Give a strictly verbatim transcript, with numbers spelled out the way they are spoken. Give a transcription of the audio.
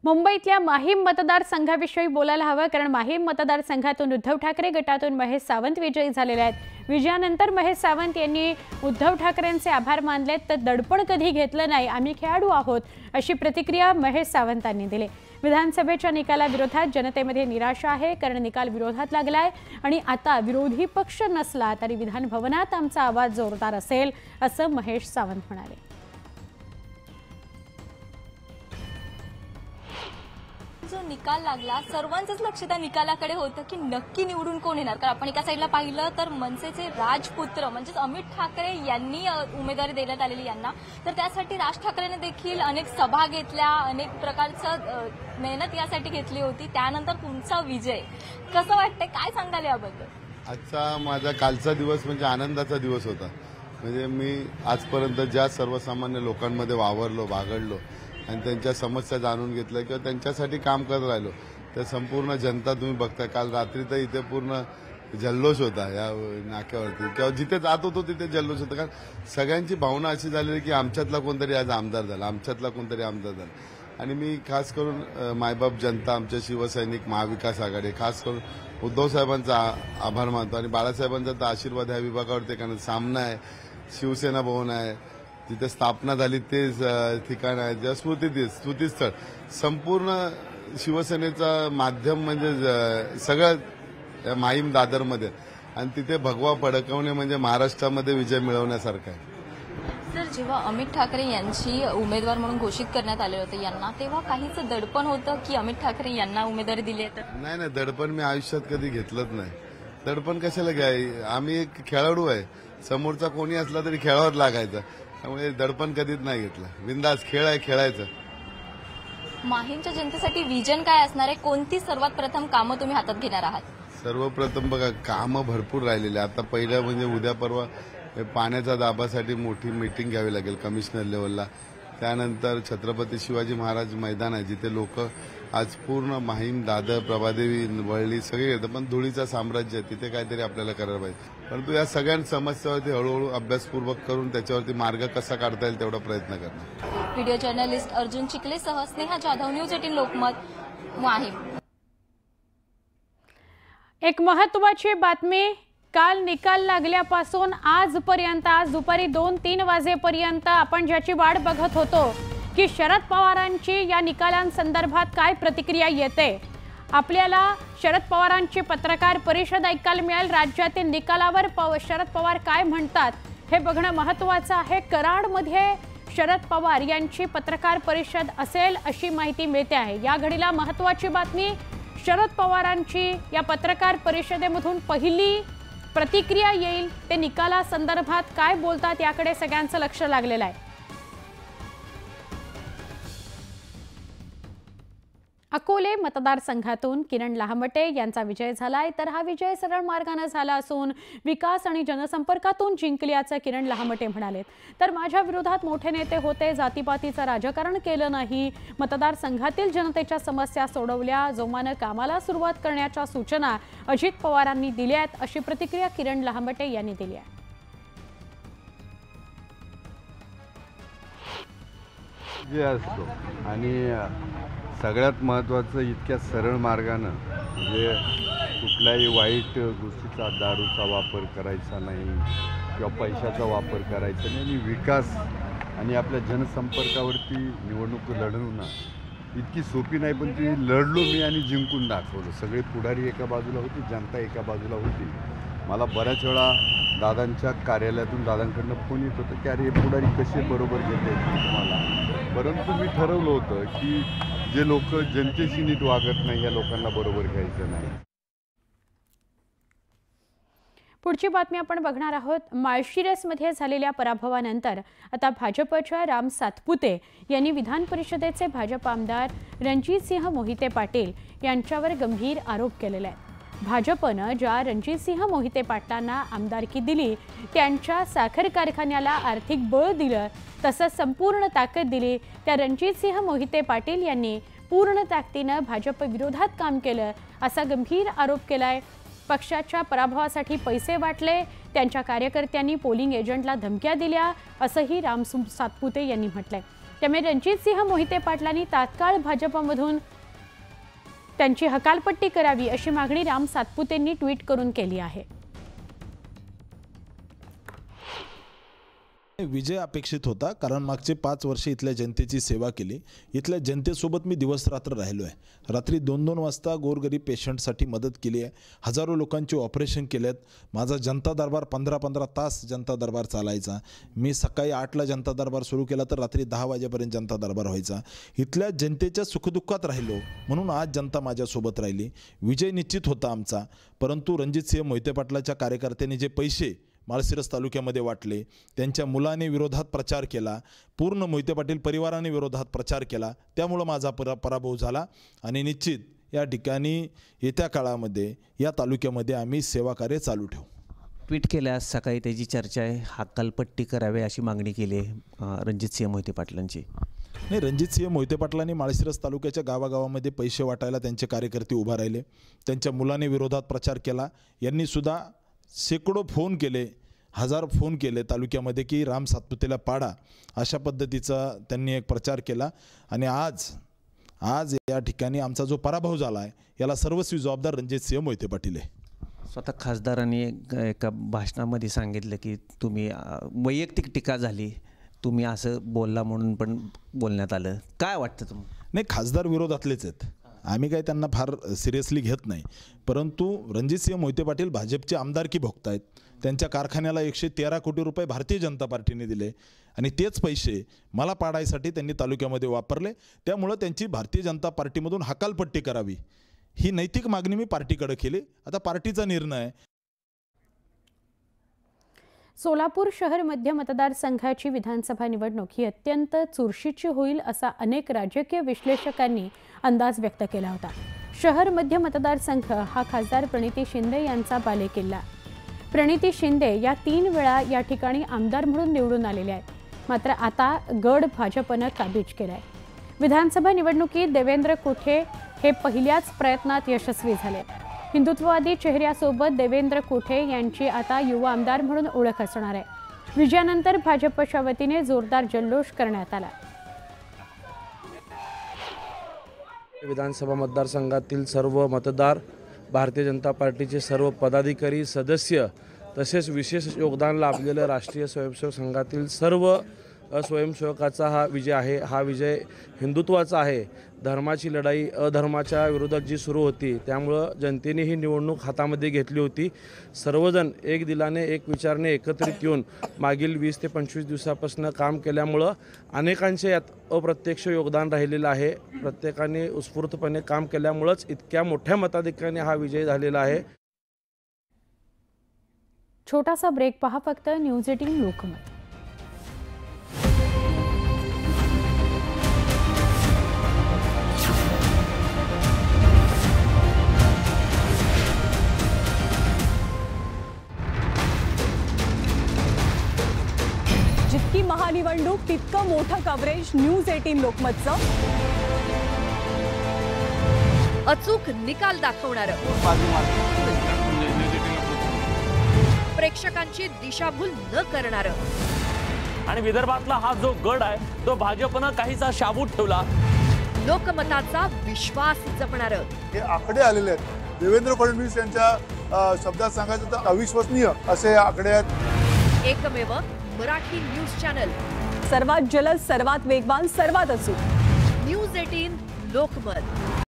मुंबईतल्या माहीम मतदारसंघाविषयी बोलायला हवं, कारण माहीम मतदारसंघातून उद्धव ठाकरे गटातून महेश सावंत विजयी झालेले आहेत। विजयानंतर महेश सावंत यांनी उद्धव ठाकरेंचे आभार मानले, तर दडपण कधी घेतलं नाही, आम्ही खेळाडू आहोत अशी प्रतिक्रिया महेश सावंतांनी दिली। विधानसभेच्या निकालाविरोधात जनतेमध्ये निराशा आहे, कारण निकाल विरोधात लागलाय आणि आता विरोधी पक्ष नसला तरी विधान भवनात आमचा आवाज जोरदार असेल असं महेश सावंत म्हणाले। जो निकाल लागला सर्वांचंच लक्ष त्या निकालाकडे होतं की नक्की निवडून कोण येणार। कारण आपण एका साईडला पाहिलं तर मनसेचे राजपुत्र म्हणजे अमित ठाकरे यांनी उमेदवारी देण्यात आलेली यांना, तर त्यासाठी राज ठाकरेंनी देखील अनेक सभा घेतल्या, अनेक प्रकारचं मेहनत यासाठी घेतली होती। त्यानंतर तुमचा विजय कसं वाटतंय, काय सांगाल याबद्दल? आजचा माझा कालचा दिवस म्हणजे आनंदाचा दिवस होता। म्हणजे मी आजपर्यंत ज्या सर्वसामान्य लोकांमध्ये वावरलो, बागडलो आणि त्यांच्या समस्या जाणून घेतल्या किंवा त्यांच्यासाठी काम करत राहिलो, तर संपूर्ण जनता तुम्ही बघताय। काल रात्री तर इथे पूर्ण जल्लोष होता या नाक्यावरती, किंवा जिथे जात होतो तिथे जल्लोष होता। कारण सगळ्यांची भावना अशी झालेली की आमच्यातला कोणतरी आज आमदार झाला, आमच्यातला कोणतरी आमदार झाला। आणि मी खास करून मायबाप जनता, आमच्या शिवसैनिक, महाविकास आघाडी, खास करून उद्धव साहेबांचा आभार मानतो आणि बाळासाहेबांचा तर आशीर्वाद ह्या विभागावरती। कारण सामना आहे, शिवसेना भवन आहे, जिथे स्थापना झाली तेच ठिकाण आहे, ज्या स्मृती स्मृतीस्थळ, संपूर्ण शिवसेनेचं माध्यम म्हणजे सगळं माहीम दादरमध्ये, आणि तिथे भगवा फडकवणे म्हणजे महाराष्ट्रामध्ये विजय मिळवण्यासारखं आहे। सर, जेव्हा अमित ठाकरे यांची उमेदवार म्हणून घोषित करण्यात आले होते यांना, तेव्हा काहीच दडपण होतं की अमित ठाकरे यांना उमेदवारी दिली आहे? तर नाही नाही, दडपण मी आयुष्यात कधी घेतलंच नाही। दडपण कशाला घ्याय, आम्ही एक खेळाडू आहे, समोरचा कोणी असला तरी खेळावर लागायचा, त्यामुळे दडपण कधीच नाही घेतलं। बिंदास खेळ आहे, खेळायचं। माहीमच्या जनतेसाठी विजन काय असणार आहे? कोणती सर्वात प्रथम कामं तुम्ही हातात घेणार आहात? सर्वप्रथम बघा, कामं भरपूर राहिलेली। आता पहिलं म्हणजे उद्या परवा पाण्याच्या दाबासाठी मोठी मीटिंग घ्यावी लागेल कमिशनर लेवलला। त्यानंतर छत्रपती शिवाजी महाराज मैदान आहे, जिथे लोक आज पूर्ण माहीम, दादर, प्रभादेवी, वळली सगळे येतात, पण धुळीचं साम्राज्य आहे, तिथे काहीतरी आपल्याला करायला पाहिजे। परंतु या सगळ्या समस्यावरती हळूहळू अभ्यासपूर्वक करून त्याच्यावरती मार्ग कसा काढता येईल तेवढा प्रयत्न करणार। व्हिडिओ जर्नलिस्ट अर्जुन चिखलेसह स्नेहा जाधव, न्यूज एटीन लोकमत, माहीम। एक महत्त्वाची बातमी, काल निकाल लागल्यापासून आजपर्यंत, आज दुपारी दोन तीन वाजेपर्यंत आपण ज्याची वाट बघत होतो की शरद पवारांची या निकालांसंदर्भात काय प्रतिक्रिया येते, आपल्याला शरद पवारांची पत्रकार परिषद ऐकायला मिळेल। राज्यातील निकालावर शरद पवार काय म्हणतात हे बघणं महत्त्वाचं आहे। कराडमध्ये शरद पवार यांची पत्रकार परिषद असेल अशी माहिती मिळते आहे। या घडीला महत्त्वाची बातमी, शरद पवारांची या पत्रकार परिषदेमधून पहिली प्रतिक्रिया येईल, ते निकालासंदर्भात काय बोलतात याकडे सगळ्यांचं लक्ष लागलेलं आहे। अकोले मतदारसंघातून किरण लहामटे यांचा विजय झालाय, तर हा विजय सरळ मार्गाने झाला असून विकास आणि जनसंपर्कातून जिंकल्याचं किरण लहामटे म्हणाले। तर माझ्या विरोधात मोठे नेते होते, जातीपातीचं राजकारण केलं नाही, मतदारसंघातील जनतेच्या समस्या सोडवल्या, जोमानं कामाला सुरुवात करण्याच्या सूचना अजित पवारांनी दिल्या आहेत अशी प्रतिक्रिया किरण लहामटे यांनी दिली आहे। जे असतो आणि सगळ्यात महत्त्वाचं, इतक्या सरळ मार्गानं म्हणजे कुठल्याही वाईट गोष्टीचा, दारूचा वापर करायचा नाही किंवा पैशाचा वापर करायचा नाही, आणि विकास आणि आपल्या जनसंपर्कावरती निवडणूक लढवणं इतकी सोपी नाही, पण ती लढलो मी आणि जिंकून दाखवलं। सगळे पुढारी एका बाजूला होती, जनता एका बाजूला होती। मला बऱ्याच वेळा दादांच्या कार्यालयातून दादांकडनं फोन येत होतं की अरे हे पुढारी कसे बरोबर घेत आहेत तुम्हाला, परंतु मी ठरवलं होतं की जे लोक जनतेशी नीट वागत नाही या लोकांना बरोबर घ्यायचं नाही। पुढची बातमी आपण बघणार आहोत। माळशिरसमध्ये झालेल्या पराभवानंतर आता भाजपच्या राम सातपुते यांनी विधान परिषदेचे भाजप आमदार रणजितसिंह मोहिते पाटील यांच्यावर गंभीर आरोप केलेले आहेत। भाजपनं ज्या रणजितसिंह मोहिते पाटलांना आमदारकी दिली, त्यांच्या साखर कारखान्याला आर्थिक बळ दिलं, तसंच संपूर्ण ताकद दिली, त्या रणजितसिंह मोहिते पाटील यांनी पूर्ण ताकदीनं भाजप विरोधात काम केलं असा गंभीर आरोप केलाय। पक्षाच्या पराभवासाठी पैसे वाटले, त्यांच्या कार्यकर्त्यांनी पोलिंग एजंटला धमक्या दिल्या असंही राम सातपुते यांनी म्हटलंय। त्यामुळे रणजितसिंह मोहिते पाटलांनी तात्काळ भाजपमधून त्यांची हकालपट्टी करावी अशी मागणी राम सातपुतेंनी ट्विट करून केली आहे. विजय अपेक्षित होता, कारण मागचे पाच वर्ष इथल्या जनतेची सेवा केली. इथल्या जनतेसोबत मी दिवस रात्र राहिलो आहे. रात्री दोन दोन वाजता गोरगरीब पेशंटसाठी मदत केली आहे. हजारो लोकांचे ऑपरेशन केलेत. माझा जनता दरबार पंधरा पंधरा तास जनता दरबार चालायचा. मी सकाळी आठला जनता दरबार सुरू केला तर रात्री दहा वाजेपर्यंत जनता दरबार व्हायचा. इथल्या जनतेच्या सुखदुःखात राहिलो, म्हणून आज जनता माझ्यासोबत राहिली. विजय निश्चित होता आमचा, परंतु रणजितसिंह मोहिते पाटलाच्या कार्यकर्त्यांनी जे पैसे माळशिरस तालुक्यामध्ये वाटले, त्यांच्या मुलाने विरोधात प्रचार केला, पूर्ण मोहिते पाटील परिवाराने विरोधात प्रचार केला, त्यामुळं माझा परा पराभव झाला. आणि निश्चित या ठिकाणी येत्या काळामध्ये या तालुक्यामध्ये आम्ही सेवाकार्य चालू ठेवू. ट्विट केल्यास सकाळी त्याची चर्चा आहे, हकालपट्टी करावी अशी मागणी केली आहे रणजितसिंह मोहिते पाटलांची. नाही, रणजितसिंह मोहिते पाटलांनी माळशिरस तालुक्याच्या गावागावामध्ये पैसे वाटायला त्यांचे कार्यकर्ते उभा राहिले. त्यांच्या मुलाने विरोधात प्रचार केला. यांनी सुद्धा शेकडो फोन केले, हजार फोन केले तालुक्यामध्ये की राम सातपुतेला पाडा, अशा पद्धतीचा त्यांनी एक प्रचार केला. आणि आज आज या ठिकाणी आमचा जो पराभव झाला आहे याला सर्वस्वी जबाबदार रणजितसिंह मोहिते पाटील आहे. स्वतः खासदारांनी एका भाषणामध्ये सांगितलं की तुम्ही वैयक्तिक टीका झाली, तुम्ही असं बोलला म्हणून पण बोलण्यात आलं. काय वाटतं तुम्हाला? नाही, खासदार विरोधातलेच आहेत, आम्ही काही त्यांना फार सिरियसली घेत नाही. परंतु रणजितसिंह मोहिते पाटील भाजपचे आमदारकी भोगतायत. त्यांच्या कारखान्याला एकशे तेरा कोटी रुपये भारतीय जनता पार्टीने दिले आणि तेच पैसे मला पाडायसाठी त्यांनी तालुक्यामध्ये वापरले. त्यामुळं त्यांची भारतीय जनता पार्टीमधून हकालपट्टी करावी ही नैतिक मागणी मी पार्टीकडे केली. आता पार्टीचा निर्णय आहे. सोलापूर शहर मध्य मतदारसंघाची विधानसभा निवडणूक ही अत्यंत चुरशीची होईल असा अनेक राजकीय विश्लेषकांनी अंदाज व्यक्त केला होता. शहर मध्य मतदारसंघ हा खासदार प्रणिती शिंदे यांचा बालेकिल्ला. प्रणिती शिंदे या तीन वेळा या ठिकाणी आमदार म्हणून निवडून आलेल्या आहेत. मात्र आता गड भाजपनं काबीज केलाय. विधानसभा निवडणुकीत देवेंद्र कोठे हे पहिल्याच प्रयत्नात यशस्वी झाले. हिंदुत्ववादी चेहऱ्यासोबत देवेंद्र कोठे यांची आता युवा आमदार म्हणून ओळख असणार आहे. विजयानंतर भाजपच्या वतीने जोरदार जल्लोष करण्यात आला. विधानसभा मतदारसंघातील सर्व मतदार, भारतीय जनता पार्टीचे सर्व पदाधिकारी, सदस्य तसेच विशेष योगदान लाभलेल्या राष्ट्रीय स्वयंसेवक संघातील सर्व स्वयंसेवकाचा हा विजय आहे. हा विजय हिंदुत्वाचा आहे. धर्माची लढाई अधर्माच्या विरोधात जी सुरू होती त्यामुळं जनतेने ही निवडणूक हातामध्ये घेतली होती. सर्वजण एक दिलाने एक विचारने एकत्रित येऊन मागील वीस ते पंचवीस दिवसापासून काम केल्यामुळं अनेकांचे यात अप्रत्यक्ष योगदान राहिलेलं आहे. प्रत्येकाने उत्स्फूर्तपणे काम केल्यामुळंच इतक्या मोठ्या मताधिक्याने हा विजय झालेला आहे. छोटासा ब्रेक पहा फक्त. News Eighteen Lokmat. जितकी महानिवडणूक तितकं मोठं कव्हरेज न्यूज एटीन लोकमतचं. अचूक निकाल दाखवणारं, प्रेक्षकांची दिशाभूल न करणारं. आणि विदर्भातला हा जो गड आहे तो भाजपनं काहीसा शाबूत ठेवला. लोकमताचा विश्वास जपणारं. हे आकडे आलेले आहेत. देवेंद्र फडणवीस यांच्या शब्दात सांगायचं तर अविश्वसनीय असे आकडे आहेत. एकमेव मराठी न्यूज चॅनल, सर्वात जलद, सर्वात वेगवान, सर्वात अचूक. News Eighteen Lokmat.